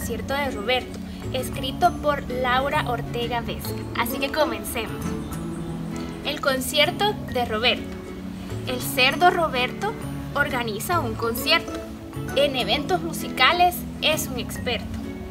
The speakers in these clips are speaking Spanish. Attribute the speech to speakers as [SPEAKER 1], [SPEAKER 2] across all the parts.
[SPEAKER 1] concierto de Roberto, escrito por Laura Ortega Vesca. Así que comencemos. El concierto de Roberto. El cerdo Roberto organiza un concierto. En eventos musicales es un experto.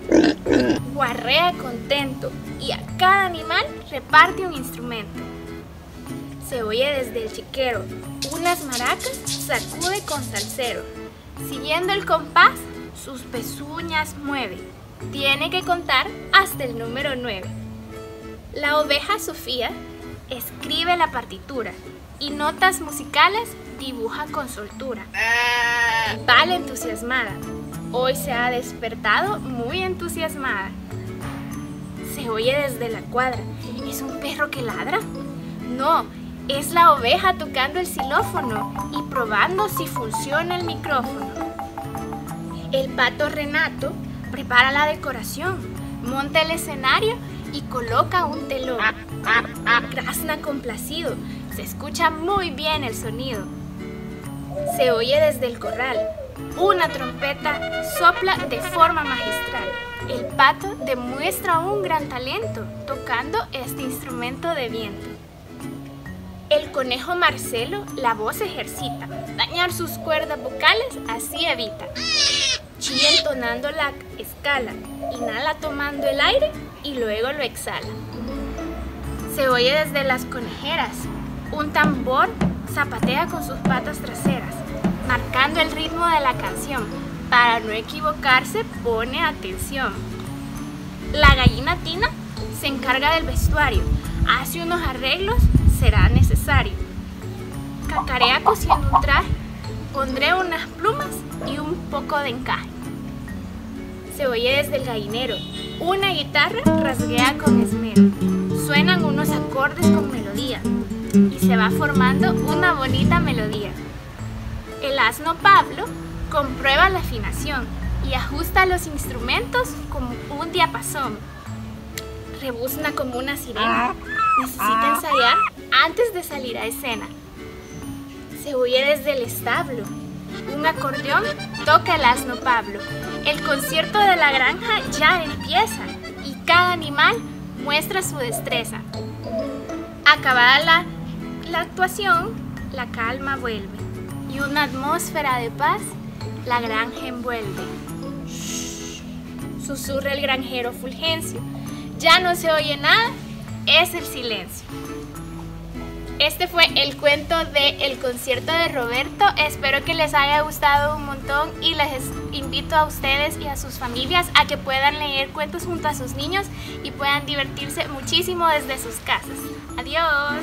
[SPEAKER 1] Guarrea contento y a cada animal reparte un instrumento. Se oye desde el chiquero, unas maracas sacude con salsero. Siguiendo el compás, sus pezuñas mueve. Tiene que contar hasta el número 9. La oveja Sofía escribe la partitura y notas musicales dibuja con soltura. Vale entusiasmada, hoy se ha despertado muy entusiasmada. Se oye desde la cuadra, ¿es un perro que ladra? No, es la oveja tocando el xilófono y probando si funciona el micrófono. El pato Renato prepara la decoración, monta el escenario y coloca un telón. Grazna complacido, se escucha muy bien el sonido. Se oye desde el corral, una trompeta sopla de forma magistral. El pato demuestra un gran talento tocando este instrumento de viento. El conejo Marcelo la voz ejercita, dañar sus cuerdas vocales así evita. Chilla entonando la escala, inhala tomando el aire y luego lo exhala. Se oye desde las conejeras, un tambor zapatea con sus patas traseras, marcando el ritmo de la canción. Para no equivocarse, pone atención. La gallina Tina se encarga del vestuario, hace unos arreglos, será necesario. Cacarea cosiendo un traje, pondré unas plumas y un poco de encaje. Se oye desde el gallinero, una guitarra rasguea con esmero. Suenan unos acordes con melodía y se va formando una bonita melodía. El asno Pablo comprueba la afinación y ajusta los instrumentos como un diapasón. Rebuzna como una sirena, necesita ensayar antes de salir a escena. Se oye desde el establo, un acordeón toca el asno Pablo. El concierto de la granja ya empieza y cada animal muestra su destreza. Acabada la actuación, la calma vuelve y una atmósfera de paz la granja envuelve. Shh, susurra el granjero Fulgencio, ya no se oye nada, es el silencio. Este fue el cuento del concierto de Roberto. Espero que les haya gustado un montón y les invito a ustedes y a sus familias a que puedan leer cuentos junto a sus niños y puedan divertirse muchísimo desde sus casas. Adiós.